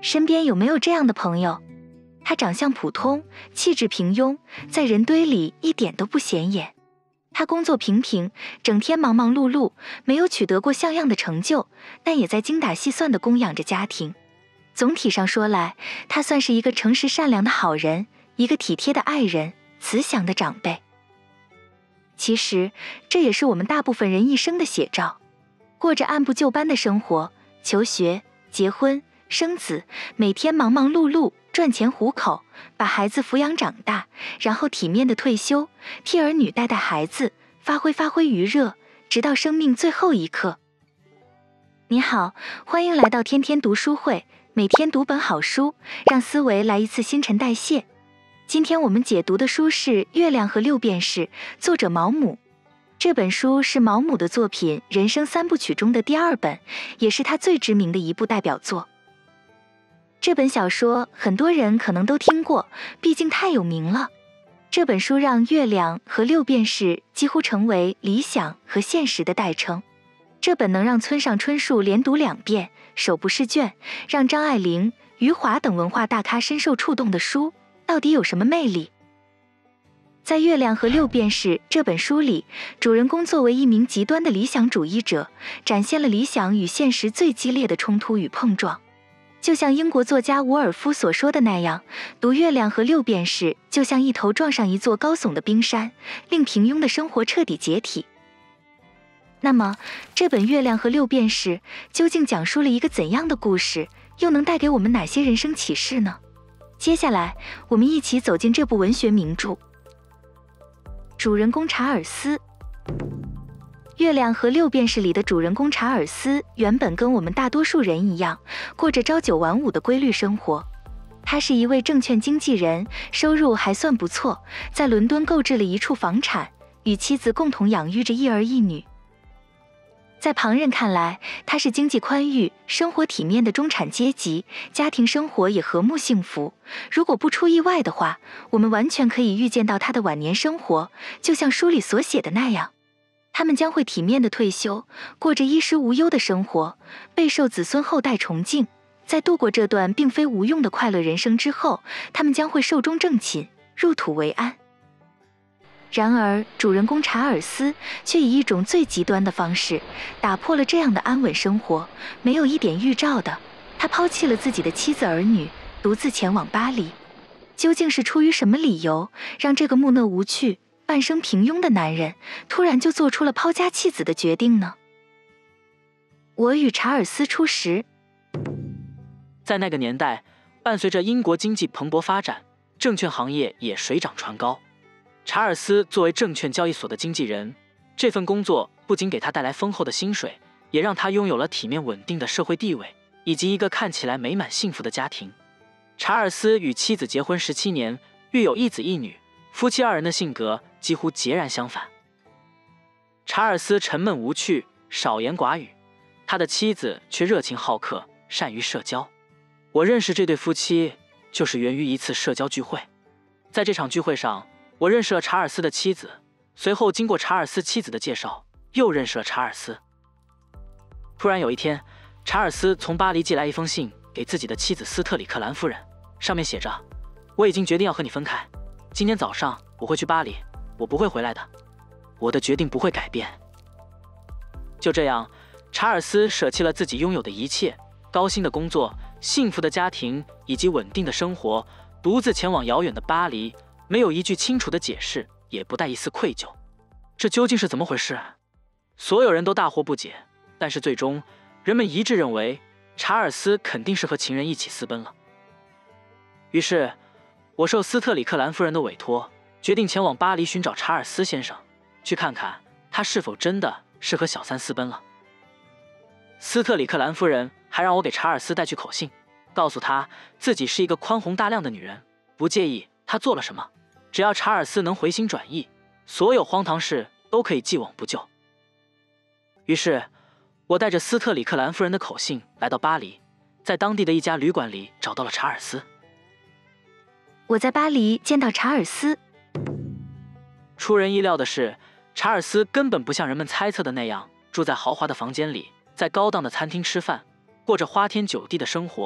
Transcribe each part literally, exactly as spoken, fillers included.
身边有没有这样的朋友？他长相普通，气质平庸，在人堆里一点都不显眼。他工作平平，整天忙忙碌碌，没有取得过像样的成就，但也在精打细算地供养着家庭。总体上说来，他算是一个诚实善良的好人，一个体贴的爱人，慈祥的长辈。其实，这也是我们大部分人一生的写照，过着按部就班的生活，求学、结婚、生子，每天忙忙碌碌，赚钱糊口，把孩子抚养长大，然后体面的退休，替儿女带带孩子，发挥发挥余热，直到生命最后一刻。你好，欢迎来到天天读书会，每天读本好书，让思维来一次新陈代谢。今天我们解读的书是《月亮和六便士》，作者毛姆。这本书是毛姆的作品人生三部曲中的第二本，也是他最知名的一部代表作。这本小说很多人可能都听过，毕竟太有名了。这本书让月亮和六便士几乎成为理想和现实的代称。这本能让村上春树连读两遍，手不释卷，让张爱玲、余华等文化大咖深受触动的书，到底有什么魅力？在《月亮和六便士》这本书里，主人公作为一名极端的理想主义者，展现了理想与现实最激烈的冲突与碰撞。就像英国作家伍尔夫所说的那样，读《月亮和六便士》就像一头撞上一座高耸的冰山，令平庸的生活彻底解体。那么，这本《月亮和六便士》究竟讲述了一个怎样的故事，又能带给我们哪些人生启示呢？接下来，我们一起走进这部文学名著。主人公查尔斯。《月亮和六便士》里的主人公查尔斯原本跟我们大多数人一样，过着朝九晚五的规律生活。他是一位证券经纪人，收入还算不错，在伦敦购置了一处房产，与妻子共同养育着一儿一女。在旁人看来，他是经济宽裕、生活体面的中产阶级，家庭生活也和睦幸福。如果不出意外的话，我们完全可以预见到他的晚年生活，就像书里所写的那样。他们将会体面的退休，过着衣食无忧的生活，备受子孙后代崇敬。在度过这段并非无用的快乐人生之后，他们将会寿终正寝，入土为安。然而，主人公查尔斯却以一种最极端的方式打破了这样的安稳生活。没有一点预兆的，他抛弃了自己的妻子儿女，独自前往巴黎。究竟是出于什么理由，让这个木讷无趣、半生平庸的男人突然就做出了抛家弃子的决定呢？我与查尔斯初识。 在那个年代，伴随着英国经济蓬勃发展，证券行业也水涨船高。查尔斯作为证券交易所的经纪人，这份工作不仅给他带来丰厚的薪水，也让他拥有了体面稳定的社会地位，以及一个看起来美满幸福的家庭。查尔斯与妻子结婚十七年，育有一子一女，夫妻二人的性格几乎截然相反。查尔斯沉闷无趣，少言寡语，他的妻子却热情好客，善于社交。我认识这对夫妻，就是源于一次社交聚会。在这场聚会上，我认识了查尔斯的妻子，随后经过查尔斯妻子的介绍，又认识了查尔斯。突然有一天，查尔斯从巴黎寄来一封信给自己的妻子斯特里克兰夫人，上面写着：我已经决定要和你分开，今天早上我会去巴黎，我不会回来的，我的决定不会改变。就这样，查尔斯舍弃了自己拥有的一切，高薪的工作、幸福的家庭以及稳定的生活，独自前往遥远的巴黎，没有一句清楚的解释，也不带一丝愧疚。这究竟是怎么回事？所有人都大惑不解，但是最终人们一致认为查尔斯肯定是和情人一起私奔了。于是我受斯特里克兰夫人的委托，决定前往巴黎寻找查尔斯先生，去看看他是否真的是和小三私奔了。斯特里克兰夫人还让我给查尔斯带去口信，告诉他自己是一个宽宏大量的女人，不介意他做了什么，只要查尔斯能回心转意，所有荒唐事都可以既往不咎。于是我带着斯特里克兰夫人的口信来到巴黎，在当地的一家旅馆里找到了查尔斯。 我在巴黎见到查尔斯。 出人意料的是，查尔斯根本不像人们猜测的那样住在豪华的房间里，在高档的餐厅吃饭，过着花天酒地的生活，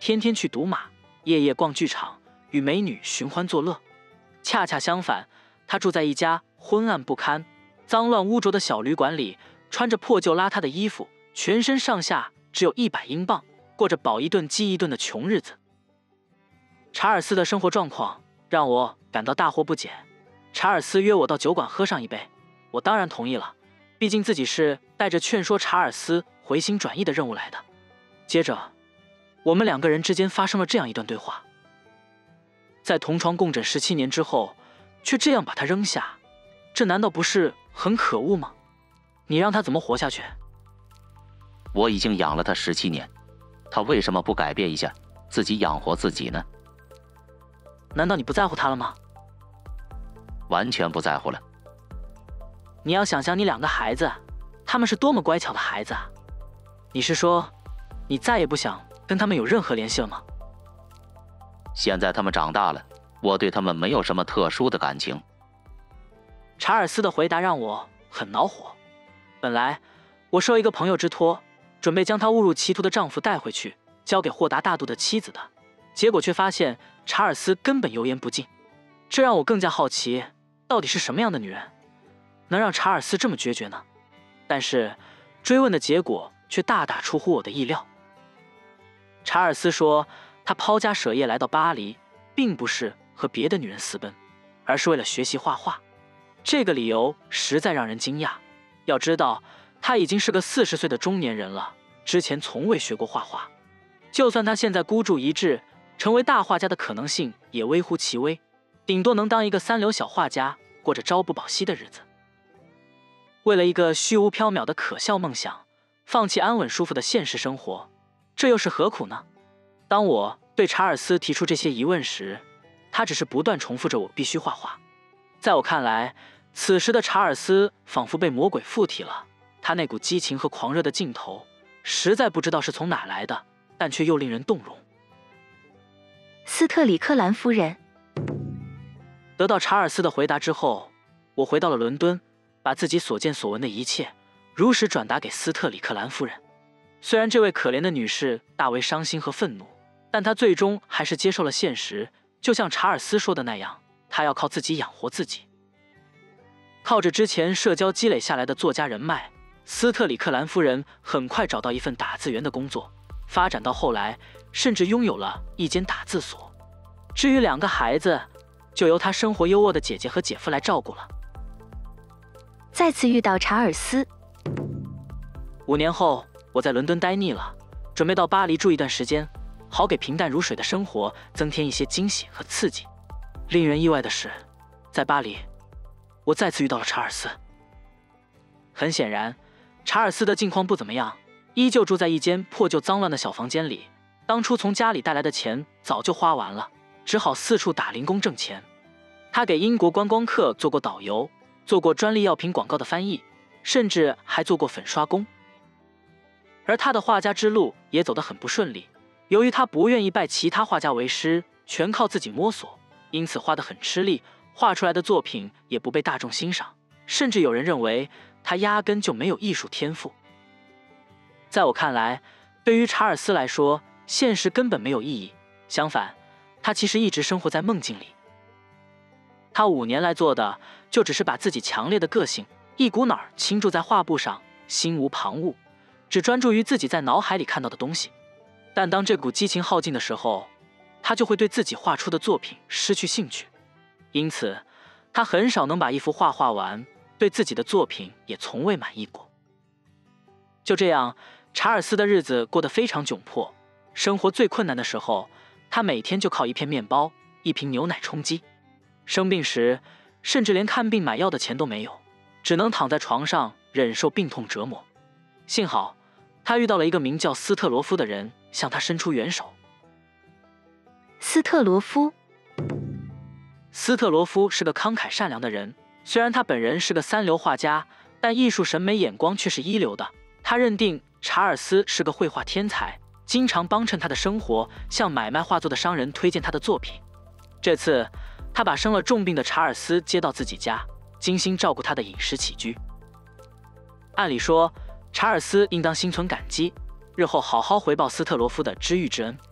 天天去赌马，夜夜逛剧场，与美女寻欢作乐。恰恰相反，他住在一家昏暗不堪、脏乱污浊的小旅馆里，穿着破旧邋遢的衣服，全身上下只有一百英镑，过着饱一顿饥一顿的穷日子。查尔斯的生活状况让我感到大惑不解。查尔斯约我到酒馆喝上一杯，我当然同意了，毕竟自己是带着劝说查尔斯回心转意的任务来的。接着，我们两个人之间发生了这样一段对话：在同床共枕十七年之后，却这样把他扔下，这难道不是很可恶吗？你让他怎么活下去？ 我已经养了他十七年，他为什么不改变一下，自己养活自己呢？ 难道你不在乎他了吗？ 完全不在乎了。 你要想想你两个孩子，他们是多么乖巧的孩子啊！你是说，你再也不想跟他们有任何联系了吗？ 现在他们长大了，我对他们没有什么特殊的感情。 查尔斯的回答让我很恼火。本来我受一个朋友之托，准备将她误入歧途的丈夫带回去，交给豁达大度的妻子的，结果却发现查尔斯根本油盐不进。这让我更加好奇，到底是什么样的女人，能让查尔斯这么决绝呢？但是追问的结果却大大出乎我的意料。查尔斯说，他抛家舍业来到巴黎，并不是和别的女人私奔，而是为了学习画画。这个理由实在让人惊讶。要知道，他已经是个四十岁的中年人了，之前从未学过画画。就算他现在孤注一掷，成为大画家的可能性也微乎其微，顶多能当一个三流小画家，过着朝不保夕的日子。为了一个虚无缥缈的可笑梦想，放弃安稳舒服的现实生活，这又是何苦呢？当我对查尔斯提出这些疑问时，他只是不断重复着我必须画画。在我看来，此时的查尔斯仿佛被魔鬼附体了，他那股激情和狂热的劲头，实在不知道是从哪来的，但却又令人动容。 斯特里克兰夫人。 得到查尔斯的回答之后，我回到了伦敦，把自己所见所闻的一切如实转达给斯特里克兰夫人。虽然这位可怜的女士大为伤心和愤怒，但她最终还是接受了现实，就像查尔斯说的那样，她要靠自己养活自己。靠着之前社交积累下来的作家人脉，斯特里克兰夫人很快找到一份打字员的工作，发展到后来甚至拥有了一间打字所。至于两个孩子，就由她生活优渥的姐姐和姐夫来照顾了。 再次遇到查尔斯。 五年后，我在伦敦待腻了，准备到巴黎住一段时间，好给平淡如水的生活增添一些惊喜和刺激。令人意外的是，在巴黎，我再次遇到了查尔斯。很显然，查尔斯的境况不怎么样，依旧住在一间破旧脏乱的小房间里。当初从家里带来的钱早就花完了，只好四处打零工挣钱。他给英国观光客做过导游，做过专利药品广告的翻译，甚至还做过粉刷工。而他的画家之路也走得很不顺利，由于他不愿意拜其他画家为师，全靠自己摸索，因此画得很吃力，画出来的作品也不被大众欣赏，甚至有人认为他压根就没有艺术天赋。在我看来，对于查尔斯来说，现实根本没有意义，相反，他其实一直生活在梦境里。他五年来做的，就只是把自己强烈的个性一股脑儿倾注在画布上，心无旁骛，只专注于自己在脑海里看到的东西。但当这股激情耗尽的时候，他就会对自己画出的作品失去兴趣，因此他很少能把一幅画画完，对自己的作品也从未满意过。就这样，查尔斯的日子过得非常窘迫，生活最困难的时候，他每天就靠一片面包、一瓶牛奶充饥。生病时，甚至连看病买药的钱都没有，只能躺在床上忍受病痛折磨。幸好，他遇到了一个名叫斯特罗夫的人，向他伸出援手。 斯特罗夫。 斯特罗夫是个慷慨善良的人，虽然他本人是个三流画家，但艺术审美眼光却是一流的。他认定查尔斯是个绘画天才，经常帮衬他的生活，向买卖画作的商人推荐他的作品。这次，他把生了重病的查尔斯接到自己家，精心照顾他的饮食起居。按理说，查尔斯应当心存感激，日后好好回报斯特罗夫的知遇之恩。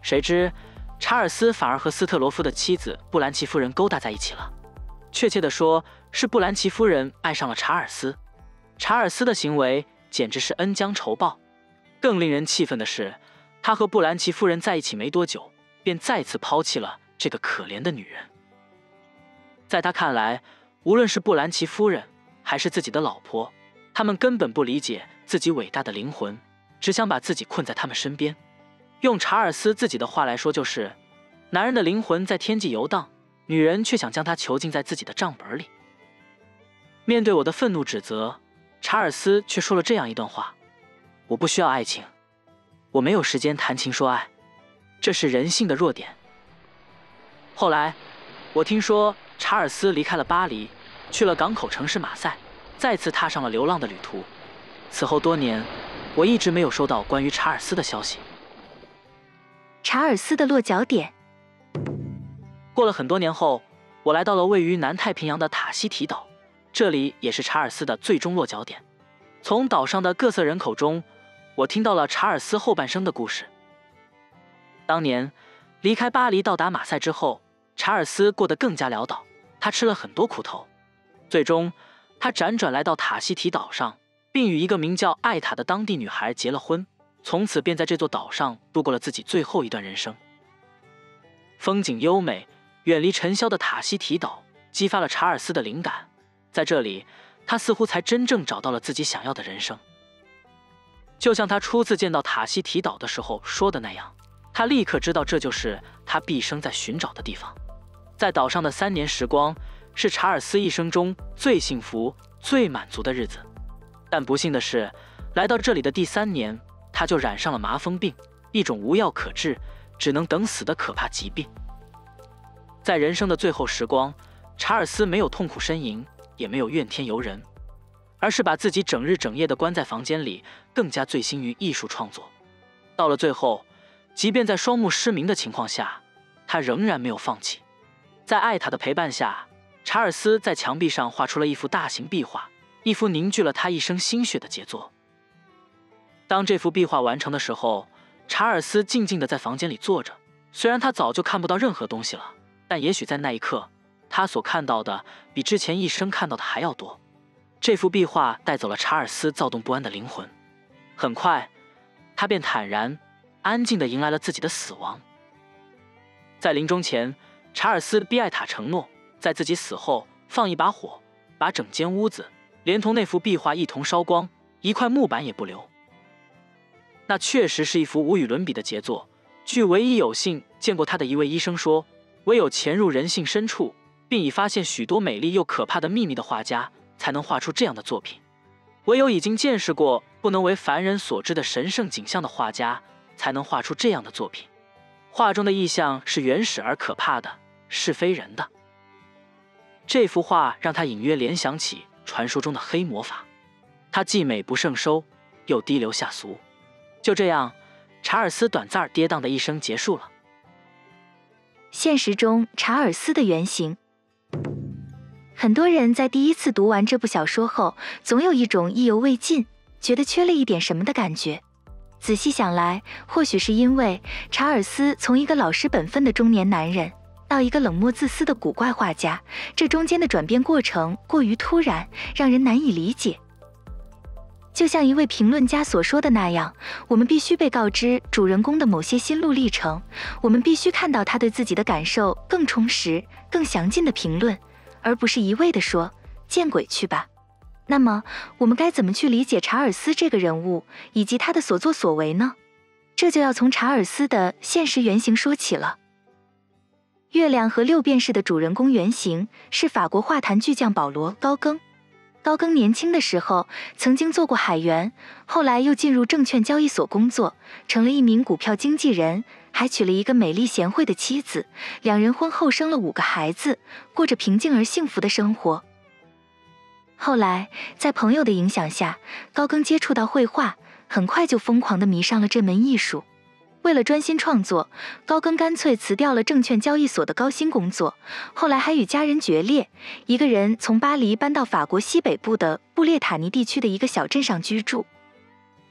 谁知查尔斯反而和斯特罗夫的妻子布兰奇夫人勾搭在一起了。确切地说，是布兰奇夫人爱上了查尔斯。查尔斯的行为简直是恩将仇报。更令人气愤的是，他和布兰奇夫人在一起没多久，便再次抛弃了这个可怜的女人。在他看来，无论是布兰奇夫人还是自己的老婆，他们根本不理解自己伟大的灵魂，只想把自己困在他们身边。用查尔斯自己的话来说，就是男人的灵魂在天际游荡，女人却想将他囚禁在自己的账本里。面对我的愤怒指责，查尔斯却说了这样一段话：我不需要爱情，我没有时间谈情说爱，这是人性的弱点。后来我听说查尔斯离开了巴黎，去了港口城市马赛，再次踏上了流浪的旅途。此后多年，我一直没有收到关于查尔斯的消息。 查尔斯的落脚点。 过了很多年后，我来到了位于南太平洋的塔希提岛，这里也是查尔斯的最终落脚点。从岛上的各色人口中，我听到了查尔斯后半生的故事。当年离开巴黎到达马赛之后，查尔斯过得更加潦倒，他吃了很多苦头。最终他辗转来到塔希提岛上，并与一个名叫艾塔的当地女孩结了婚，从此便在这座岛上度过了自己最后一段人生。风景优美，远离尘嚣的塔希提岛激发了查尔斯的灵感，在这里他似乎才真正找到了自己想要的人生。就像他初次见到塔希提岛的时候说的那样，他立刻知道这就是他毕生在寻找的地方。在岛上的三年时光是查尔斯一生中最幸福、最满足的日子。但不幸的是，来到这里的第三年，他就染上了麻风病，一种无药可治、只能等死的可怕疾病。在人生的最后时光，查尔斯没有痛苦呻吟，也没有怨天尤人，而是把自己整日整夜地关在房间里，更加醉心于艺术创作。到了最后，即便在双目失明的情况下，他仍然没有放弃。在艾塔的陪伴下，查尔斯在墙壁上画出了一幅大型壁画，一幅凝聚了他一生心血的杰作。当这幅壁画完成的时候，查尔斯静静地在房间里坐着。虽然他早就看不到任何东西了，但也许在那一刻，他所看到的比之前一生看到的还要多。这幅壁画带走了查尔斯躁动不安的灵魂，很快，他便坦然、安静地迎来了自己的死亡。在临终前，查尔斯逼艾塔承诺，在自己死后放一把火，把整间屋子连同那幅壁画一同烧光，一块木板也不留。那确实是一幅无与伦比的杰作。据唯一有幸见过他的一位医生说，唯有潜入人性深处，并已发现许多美丽又可怕的秘密的画家，才能画出这样的作品。唯有已经见识过不能为凡人所知的神圣景象的画家，才能画出这样的作品。画中的意象是原始而可怕的，是非人的。这幅画让他隐约联想起传说中的黑魔法，它既美不胜收，又低流下俗。就这样，查尔斯短暂跌宕的一生结束了。 现实中查尔斯的原型。很多人在第一次读完这部小说后，总有一种意犹未尽，觉得缺了一点什么的感觉。仔细想来，或许是因为查尔斯从一个老实本分的中年男人，到一个冷漠自私的古怪画家，这中间的转变过程过于突然，让人难以理解。就像一位评论家所说的那样，我们必须被告知主人公的某些心路历程，我们必须看到他对自己的感受更充实、更详尽的评论，而不是一味地说见鬼去吧。那么，我们该怎么去理解查尔斯这个人物以及他的所作所为呢？这就要从查尔斯的现实原型说起了。月亮和六便士的主人公原型是法国画坛巨匠保罗·高更。高更年轻的时候曾经做过海员，后来又进入证券交易所工作，成了一名股票经纪人，还娶了一个美丽贤惠的妻子，两人婚后生了五个孩子，过着平静而幸福的生活。后来在朋友的影响下，高更接触到绘画，很快就疯狂地迷上了这门艺术。为了专心创作，高更干脆辞掉了证券交易所的高薪工作，后来还与家人决裂，一个人从巴黎搬到法国西北部的布列塔尼地区的一个小镇上居住。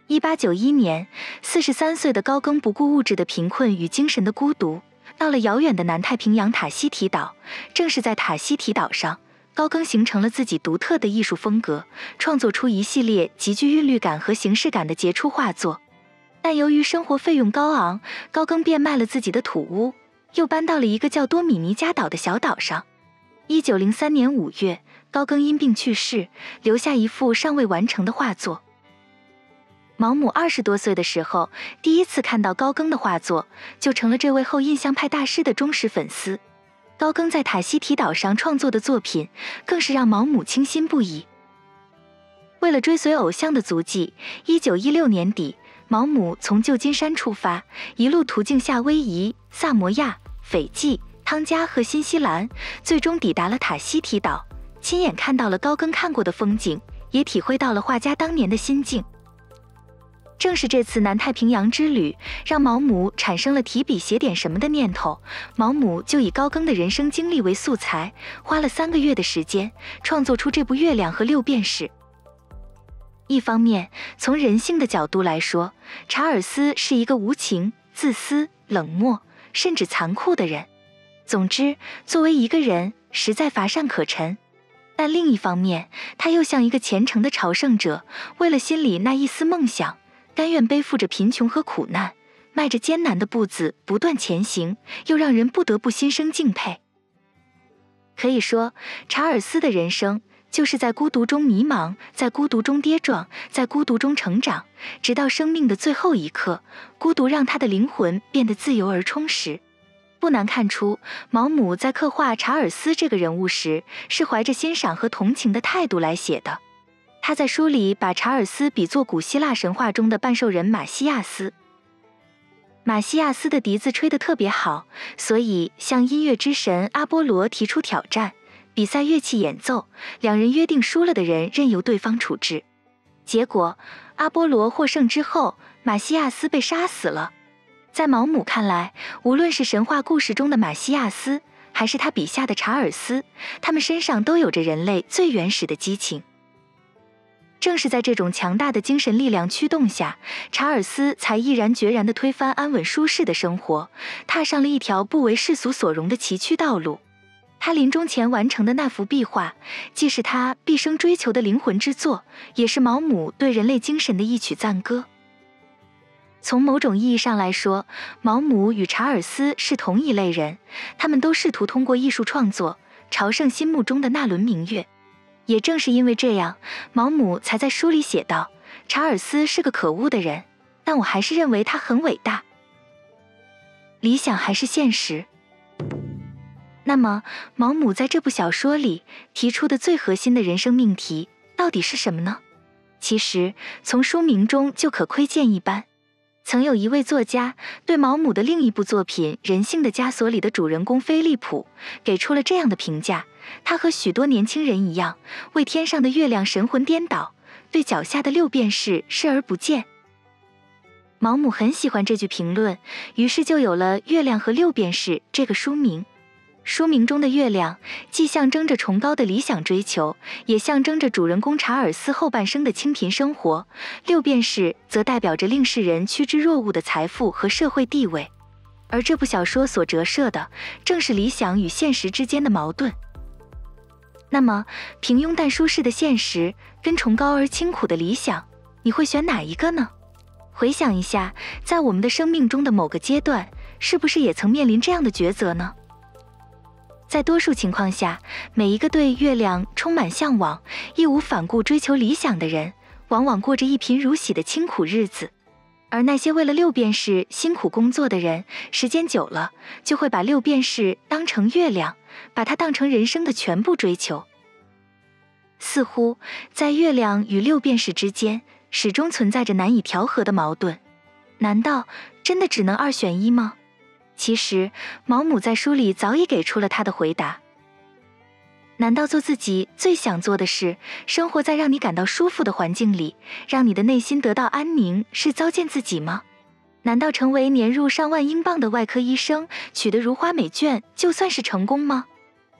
一八九一年，四十三岁的高更不顾物质的贫困与精神的孤独，到了遥远的南太平洋塔希提岛。正是在塔希提岛上，高更形成了自己独特的艺术风格，创作出一系列极具韵律感和形式感的杰出画作。但由于生活费用高昂，高更变卖了自己的土屋，又搬到了一个叫多米尼加岛的小岛上。一九零三年五月，高更因病去世，留下一幅尚未完成的画作。毛姆二十多岁的时候，第一次看到高更的画作，就成了这位后印象派大师的忠实粉丝。高更在塔希提岛上创作的作品，更是让毛姆倾心不已。为了追随偶像的足迹，一九一六年底，毛姆从旧金山出发，一路途径夏威夷、萨摩亚、斐济、汤加和新西兰，最终抵达了塔希提岛，亲眼看到了高更看过的风景，也体会到了画家当年的心境。正是这次南太平洋之旅，让毛姆产生了提笔写点什么的念头。毛姆就以高更的人生经历为素材，花了三个月的时间，创作出这部《月亮和六便士》。一方面，从人性的角度来说，查尔斯是一个无情、自私、冷漠，甚至残酷的人。总之，作为一个人，实在乏善可陈。但另一方面，他又像一个虔诚的朝圣者，为了心里那一丝梦想，甘愿背负着贫穷和苦难，迈着艰难的步子不断前行，又让人不得不心生敬佩。可以说，查尔斯的人生就是在孤独中迷茫，在孤独中跌撞，在孤独中成长，直到生命的最后一刻，孤独让他的灵魂变得自由而充实。不难看出，毛姆在刻画查尔斯这个人物时，是怀着欣赏和同情的态度来写的。他在书里把查尔斯比作古希腊神话中的半兽人马西亚斯。马西亚斯的笛子吹得特别好，所以向音乐之神阿波罗提出挑战，比赛乐器演奏，两人约定输了的人任由对方处置。结果阿波罗获胜之后，马西亚斯被杀死了。在毛姆看来，无论是神话故事中的马西亚斯，还是他笔下的查尔斯，他们身上都有着人类最原始的激情。正是在这种强大的精神力量驱动下，查尔斯才毅然决然地推翻安稳舒适的生活，踏上了一条不为世俗所容的崎岖道路。他临终前完成的那幅壁画，既是他毕生追求的灵魂之作，也是毛姆对人类精神的一曲赞歌。从某种意义上来说，毛姆与查尔斯是同一类人，他们都试图通过艺术创作朝圣心目中的那轮明月。也正是因为这样，毛姆才在书里写道，查尔斯是个可恶的人，但我还是认为他很伟大。理想还是现实？那么，毛姆在这部小说里提出的最核心的人生命题到底是什么呢？其实，从书名中就可窥见一斑。曾有一位作家对毛姆的另一部作品《人性的枷锁》里的主人公菲利普给出了这样的评价：他和许多年轻人一样，为天上的月亮神魂颠倒，对脚下的六便士视而不见。毛姆很喜欢这句评论，于是就有了《月亮和六便士》这个书名。书名中的月亮既象征着崇高的理想追求，也象征着主人公查尔斯后半生的清贫生活，六便士则代表着令世人趋之若鹜的财富和社会地位。而这部小说所折射的正是理想与现实之间的矛盾。那么，平庸但舒适的现实跟崇高而清苦的理想，你会选哪一个呢？回想一下，在我们的生命中的某个阶段，是不是也曾面临这样的抉择呢？在多数情况下，每一个对月亮充满向往、义无反顾追求理想的人，往往过着一贫如洗的清苦日子。而那些为了六便士辛苦工作的人，时间久了，就会把六便士当成月亮，把它当成人生的全部追求。似乎在月亮与六便士之间，始终存在着难以调和的矛盾。难道真的只能二选一吗？其实，毛姆在书里早已给出了他的回答。难道做自己最想做的事，生活在让你感到舒服的环境里，让你的内心得到安宁，是糟践自己吗？难道成为年入上万英镑的外科医生，取得如花美眷，就算是成功吗？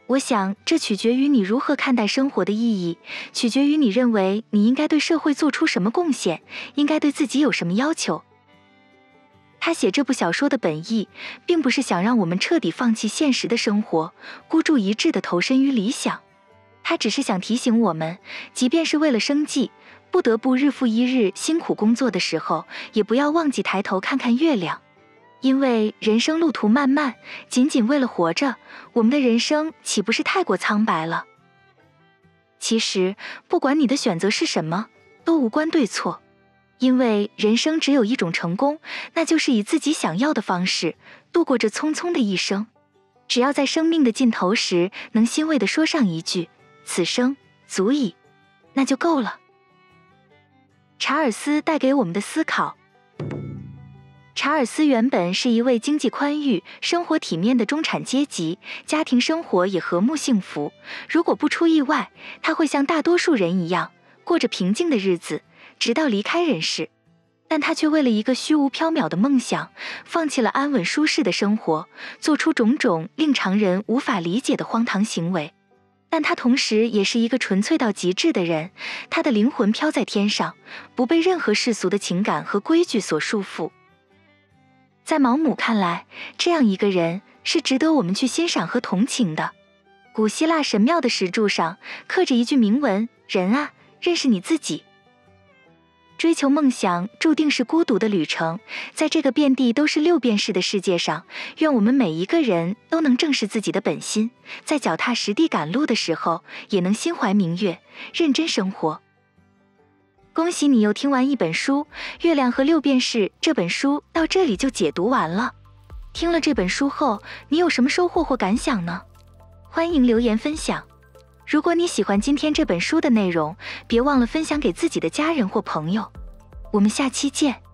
我想，这取决于你如何看待生活的意义，取决于你认为你应该对社会做出什么贡献，应该对自己有什么要求。他写这部小说的本意，并不是想让我们彻底放弃现实的生活，孤注一掷地投身于理想。他只是想提醒我们，即便是为了生计，不得不日复一日辛苦工作的时候，也不要忘记抬头看看月亮。因为人生路途漫漫，仅仅为了活着，我们的人生岂不是太过苍白了？其实，不管你的选择是什么，都无关对错。因为人生只有一种成功，那就是以自己想要的方式度过这匆匆的一生。只要在生命的尽头时能欣慰地说上一句此生足矣，那就够了。查尔斯带给我们的思考。查尔斯原本是一位经济宽裕、生活体面的中产阶级，家庭生活也和睦幸福。如果不出意外，他会像大多数人一样过着平静的日子，直到离开人世。但他却为了一个虚无缥缈的梦想，放弃了安稳舒适的生活，做出种种令常人无法理解的荒唐行为。但他同时也是一个纯粹到极致的人，他的灵魂飘在天上，不被任何世俗的情感和规矩所束缚。在毛姆看来，这样一个人是值得我们去欣赏和同情的。古希腊神庙的石柱上刻着一句铭文：人啊，认识你自己。追求梦想注定是孤独的旅程，在这个遍地都是六便士的世界上，愿我们每一个人都能正视自己的本心，在脚踏实地赶路的时候，也能心怀明月，认真生活。恭喜你又听完一本书，《月亮和六便士》这本书到这里就解读完了。听了这本书后，你有什么收获或感想呢？欢迎留言分享。如果你喜欢今天这本书的内容，别忘了分享给自己的家人或朋友。我们下期见。